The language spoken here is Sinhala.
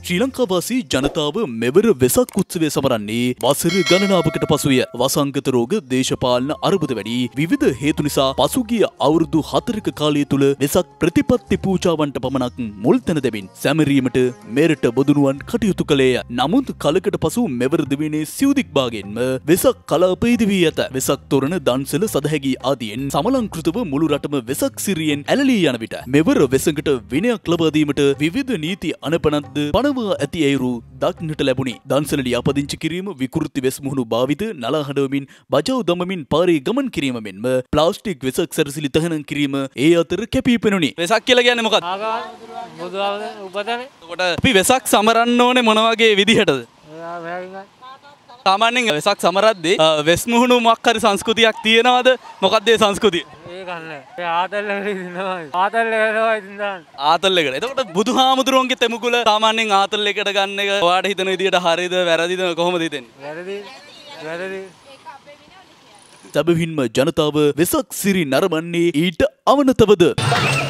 ශ්‍රී ලංකාවාසී ජනතාව මෙවර වෙසක් උත්සවය සමරන්නේ වසර ගණනාවකට පසුය. වසංගත රෝග, දේශපාලන අර්බුද වැඩි විවිධ හේතු නිසා පසුගිය අවුරුදු 4ක කාලය තුල වෙසක් ප්‍රතිපත්ති පූජාවන්ට පමණක් මුල් තැන දෙමින් සැමරීමට මෙරට බොදුනුවන් කටයුතු කළේය. නමුත් කලකට පසු මෙවර දිවයිනේ සිව්දික් භාගයෙන්ම වෙසක් කලාප ඉදිවී ඇත. වෙසක් තොරණ, දන්සල, සදහැගී ආදීන් සමලංකෘතව මුළු රටම වෙසක් සිරියෙන් ඇලලී යන විට මෙවර වෙසකට විනයක් ලබා දීමට විවිධ නීති අනපනත්ද පනවා ඇති අයුරු දක්නට ලැබුණි. දන්සල ලියාපදිංචි කිරීම, විකෘති වෙස් මුහුණු භාවිත, නලා හඬවමින් බජව් දමමින් පාරේ ගමන් කිරීම මෙන්ම ප්ලාස්ටික් වෙසක් සැරසිලි තහනම් කිරීම ඒ අතර කැපී පෙනුණි. වෙසක් කියලා කියන්නේ මොකක්ද? එතකොට අපි වෙසක් සමරන්න ඕනේ මොන වගේ විදිහටද? සාමාන්‍යයෙන් වෙසක් සමරද්දී වෙස් මුහුණු මොකක් හරි සංස්කෘතියක් තියෙනවද? මොකක්ද ඒ සංස්කෘතිය? ආතල් එකට. එතකොට බුදුහාමුදුරුවන්ගේ තෙමුකුල සාමාන්‍යයෙන් ආතල් එකට ගන්න එක ඔයාට හිතන විදිහට හරියද වැරදිද කොහොමද හිතෙන්නේ? වැරදි. සැබවින්ම ජනතාව වෙසක් සිරි නරඹන්නේ ඊට අවනතවද?